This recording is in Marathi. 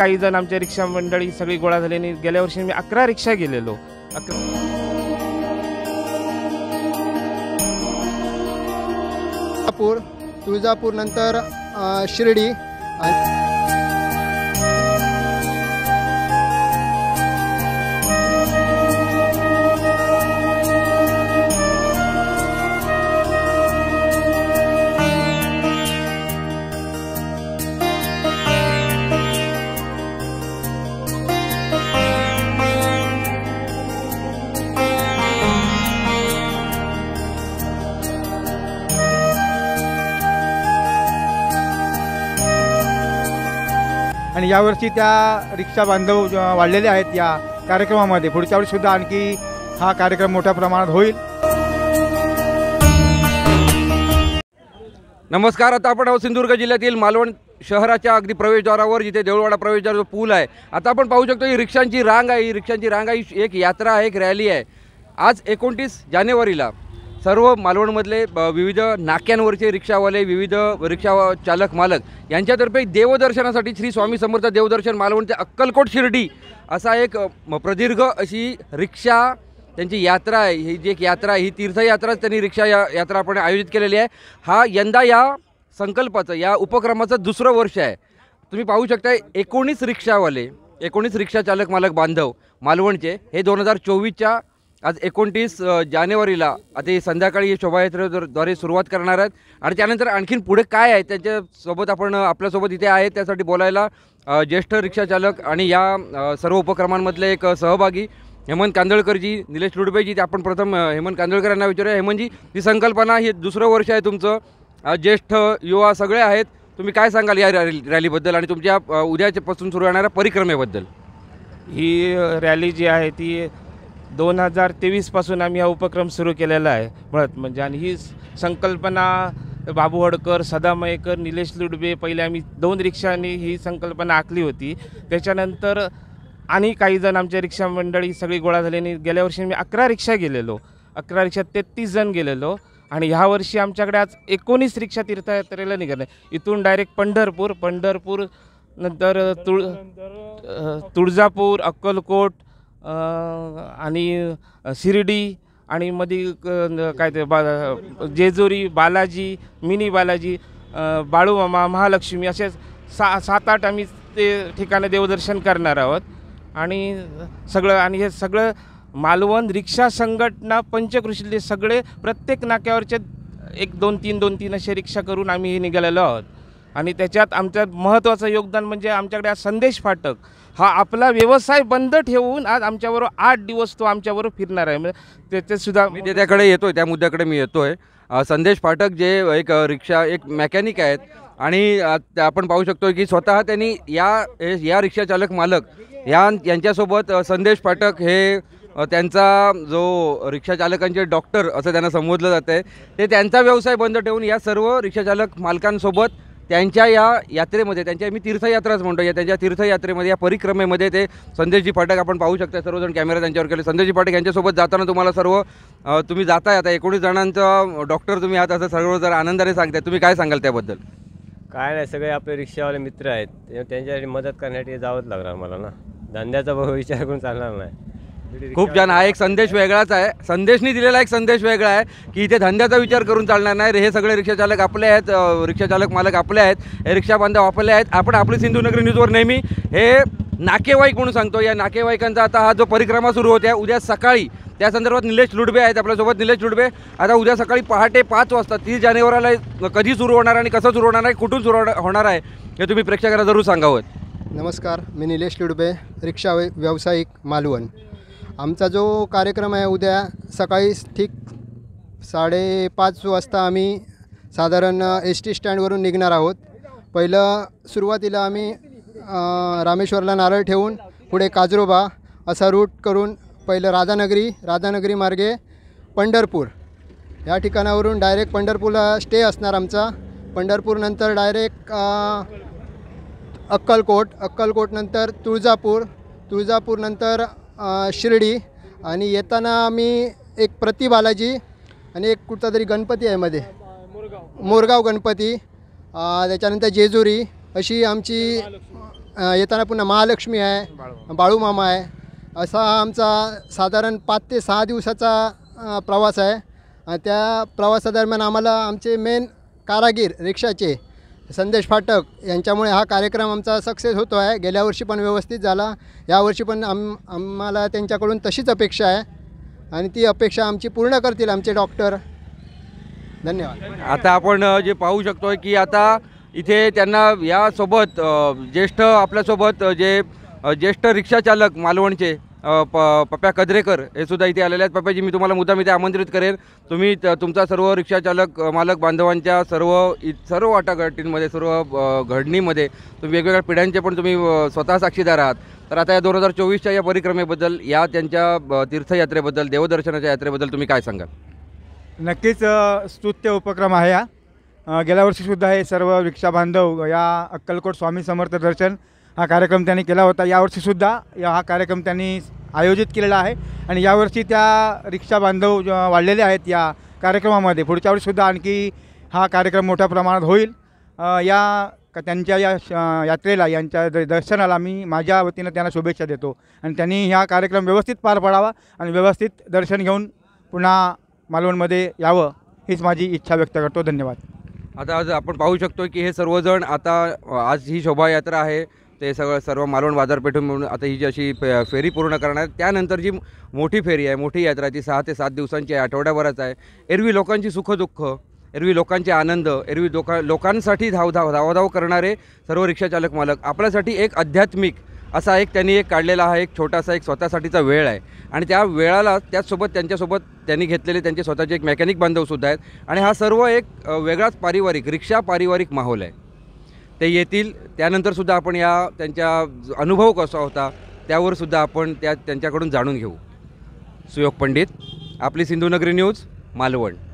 काही जण आमच्या रिक्षा मंडळी सगळी गोळा झाली। गेल्या वर्षी मी 11 रिक्षा गेलेलो। तुळजापूर नंतर शिर्डी आणि यावर्षी त्या रिक्षा बांधव वाढलेले आहेत या कार्यक्रमामध्ये। पुढच्या वेळी सुद्धा आणखी हा कार्यक्रम मोठ्या प्रमाणात होईल। नमस्कार, आता आपण सिंधुदुर्ग जिल्ह्यातील मालवण शहराच्या अगदी प्रवेशद्वारावर जिथे देऊळवाडा प्रवेशद्वार जो पूल आहे, आता आपण पाहू शकतो ही रिक्षांची रांग आहे। ही रिक्षांची रांग आहे, एक यात्रा आहे, एक रॅली आहे। आज 29 जानेवारीला सर्व मालवणमधले विविध नाक्यांवरचे रिक्षावाले, विविध रिक्षा चालक मालक यांच्यातर्फे देवदर्शनासाठी श्री स्वामी समर्थ देवदर्शन मालवण ते अक्कलकोट शिर्डी असा एक प्रदीर्घ अशी रिक्षा त्यांची यात्रा आहे। ही जी एक यात्रा, ही तीर्थयात्राच त्यांनी रिक्षा यात्रा आपण आयोजित केलेली आहे। हा यंदा या संकल्पाचं, या उपक्रमाचं दुसरं वर्ष आहे। तुम्ही पाहू शकता 19 रिक्षावाले, 19 रिक्षा चालक मालक बांधव मालवणचे हे 2024च्या आज 29 जानेवारीला आता संध्याकाळी शोभायात्रेद्वारे सुरुवात करणार आहेत। आणि त्यानंतर आणखीन पुढे काय आहे त्याच्यासोबत आपण आपल्यासोबत इथे आहेत त्यासाठी बोलायला ज्येष्ठ रिक्षा चालक आणि या सर्व उपक्रमांमधले एक सहभागी हेमंत कांदळकरजी, निलेश लुडबेजी। आपण प्रथम हेमंत कांदळकर यांना विचारूया। हेमंतजी, ही संकल्पना, हे दुसरं वर्ष आहे तुमचं, ज्येष्ठ युवा सगळे आहेत, तुम्ही काय सांगाल या रॅलीबद्दल आणि तुमच्या उद्यापासून सुरू होणाऱ्या परिक्रमेबद्दल? ही रॅली जी आहे ती 2023 पासून आम्ही हा उपक्रम सुरू केलेला आहे मुळात म्हणजे। आणि ही संकल्पना बाबू हडकर, सदा मयेकर, निलेश लुडबे, पहिले आम्ही 2 रिक्षांनी ही संकल्पना आखली होती। त्याच्यानंतर आणि काही जण आमच्या रिक्षा मंडळी सगळी गोळा झाली। गेल्या वर्षी मी 11 रिक्षा गेलेलो, 11 रिक्षात 33 जण गेलेलो। आणि ह्या वर्षी आमच्याकडे आज 19 रिक्षा तीर्थयात्रेला निघाले। इथून डायरेक्ट पंढरपूर नंतर तुळजापूर, अक्कलकोट आणि शिर्डी आणि मध्ये काय ते जेजुरी, बालाजी, मिनी बालाजी, बाळूमामा, महालक्ष्मी असे 7-8 आम्ही ते ठिकाणी देवदर्शन करणार आहोत। आणि हे सगळं मालवण रिक्षा संघटना पंचकृषीतले सगळे प्रत्येक नाक्यावरचे 1-2-3 असे रिक्षा करून आम्ही हे निघालेलो आहोत। आणि त्याच्यात आमचं महत्त्वाचं योगदान म्हणजे आमच्याकडे आज संदेश फाटक हा आपला व्यवसाय बंद ठेवून आज आमच्याबरोबर 8 दिवस तो आमच्याबरोबर फिरणार आहे। म्हणजे त्याच्यासुद्धा मी त्याकडे येतोय, त्या मुद्द्याकडे मी येतोय। संदेश फाटक जे एक रिक्षा एक मेकॅनिक आहेत आणि आपण पाहू शकतो की स्वतः त्यांनी या रिक्षा चालक मालक यांच्यासोबत संदेश फाटक हे त्यांचा जो रिक्षा चालकांचे डॉक्टर असं त्यांना संबोधलं जातं आहे, ते त्यांचा व्यवसाय बंद ठेवून या सर्व रिक्षा चालक मालकांसोबत त्यांच्या या यात्रेमध्ये, त्यांच्या मी तीर्थयात्राच म्हणतो, या त्यांच्या तीर्थयात्रेमध्ये, या परिक्रमेमध्ये ते संदेशजी फाटक आपण पाहू शकता। सर्वजण कॅमेरा त्यांच्यावर केले। संदेशजी फाटक यांच्यासोबत जाताना तुम्हाला सर्व तुम्ही जाताय, आता 19 जणांचा डॉक्टर तुम्ही आहात असं सर्व जर आनंदाने सांगताय, तुम्ही काय सांगाल त्याबद्दल? काय नाही, सगळे आपले रिक्षावाले मित्र आहेत, त्यांच्यासाठी मदत करण्यासाठी जावंच लागणार मला ना। धंद्याचा विचार करून चालणार नाही। खूप छान, हा एक संदेश वेगळाच आहे, संदेशनी दिलेला एक संदेश वेगळा आहे की इथे धंद्याचा विचार करून चालणार नाही। हे सगळे रिक्षा चालक आपले आहेत, रिक्षा चालक मालक आपले आहेत, हे रिक्षा बांधव आपले आहेत। आपण आपली सिंधुनगरी न्यूजवर नेहमी हे नाकेवाईक म्हणून सांगतो। या नाकेवाईकांचा आता हा जो परिक्रमा सुरू होते उद्या सकाळी, त्या संदर्भात निलेश लुडबे आहेत आपल्यासोबत। निलेश लुडबे, आता उद्या सकाळी पहाटे 5 वाजता 30 जानेवारीला कधी सुरू होणार आणि कसं सुरू होणार आहे, कुठून सुरू होणार आहे, हे तुम्ही प्रेक्षकांना जरूर सांगावं। नमस्कार, मी निलेश लुडबे, रिक्षा व्यावसायिक मालवण। आमचा जो कार्यक्रम आहे उद्या सकाळी ठीक 5:30 वाजता आम्ही साधारण ST स्टँडवरून निघणार आहोत। पहिलं सुरुवातीला आम्ही रामेश्वरला नारळ ठेवून पुढे काजरोबा असा रूट करून पहिलं राधानगरी मार्गे पंढरपूर या ठिकाणावरून डायरेक्ट पंढरपूरला स्टे असणार आमचा। पंढरपूरनंतर डायरेक्ट अक्कलकोट नंतर तुळजापूर नंतर शिर्डी आणि येताना आम्ही एक प्रति बालाजी आणि एक कुठचा तरी गणपती आहे मध्ये मोरगाव गणपती, त्याच्यानंतर जेजुरी अशी आमची येताना पुन्हा महालक्ष्मी आहे, बाळूमामा आहे. असा आमचा साधारण 5 ते 6 दिवसाचा प्रवास आहे. त्या प्रवासादरम्यान आम्हाला आमचे मेन कारागीर रिक्षाचे संदेश फाटक यांच्यामुळे हा कार्यक्रम आमचा सक्सेस होतो आहे. गेल्या वर्षी पण व्यवस्थित झाला, यावर्षी पण आम्हाला त्यांच्याकडून तशीच अपेक्षा आहे आणि ती अपेक्षा आमची पूर्ण करतील आमचे डॉक्टर. धन्यवाद. आता आपण जे पाहू शकतो की आता इथे त्यांना यासोबत ज्येष्ठ आपल्यासोबत जे ज्येष्ठ रिक्षाचालक मालवणचे पप्या कद्रेकर हे सुद्धा इथे आलेले आहेत. पप्याजी, मी तुम्हाला मुद्दाम इथे आमंत्रित करेन. तुम्ही तुमचा सर्व रिक्षाचालक मालक बांधवांच्या सर्व वाटाघाटींमध्ये सर्व घडणीमध्ये तुम्ही वेगवेगळ्या पिढ्यांचे पण तुम्ही स्वतः साक्षीदार आहात. तर आता या 2024च्या या परिक्रमेबद्दल, या त्यांच्या तीर्थयात्रेबद्दल, देवदर्शनाच्या यात्रेबद्दल तुम्ही काय सांगाल? नक्कीच स्तुत्य उपक्रम आहे हा. गेल्या वर्षीसुद्धा हे सर्व रिक्षा बांधव या अक्कलकोट स्वामी समर्थ दर्शन हा कार्यक्रम त्यांनी केला होता. यावर्षीसुद्धा हा कार्यक्रम त्यांनी आयोजित केलेला आहे आणि यावर्षी त्या रिक्षा बांधव वाढलेले आहेत या कार्यक्रमामध्ये. पुढच्या वर्षीसुद्धा आणखी हा कार्यक्रम मोठ्या प्रमाणात होईल. त्यांच्या या यात्रेला, यांच्या दर्शनाला मी माझ्या वतीनं त्यांना शुभेच्छा देतो आणि त्यांनी हा कार्यक्रम व्यवस्थित पार पाडावा आणि व्यवस्थित दर्शन घेऊन पुन्हा मालवणमध्ये यावं हीच माझी इच्छा व्यक्त करतो. धन्यवाद. आता आज आपण पाहू शकतो की हे सर्वजण आता आज ही शोभायात्रा आहे ते सर्व मालवण बाजारपेठून म्हणून आता ही जी अशी फेरी पूर्ण करणार. त्यानंतर जी मोठी फेरी आहे, मोठी यात्रा ती 6 ते 7 दिवसांची आहे, आठवड्याभराच आहे. एरवी लोकांची सुखदुःख, एरवी लोकांचे आनंद, एरवी लोकांसाठी धावधाव करणारे सर्व रिक्षाचालक मालक आपल्यासाठी एक आध्यात्मिक असा त्यांनी काढलेला हा एक छोटासा स्वतःसाठीचा वेळ आहे आणि त्या वेळाला त्याचसोबत त्यांच्यासोबत त्यांनी घेतलेले त्यांचे स्वतःचे एक मेकॅनिक बांधवसुद्धा आहेत आणि हा सर्व एक वेगळाच पारिवारिक माहोल आहे. ते येतील त्यानंतरसुद्धा आपण त्यांच्या अनुभव कसा होता त्यावरसुद्धा आपण त्यांच्याकडून जाणून घेऊ. सुयोग पंडित, आपली सिंधुनगरी न्यूज, मालवण.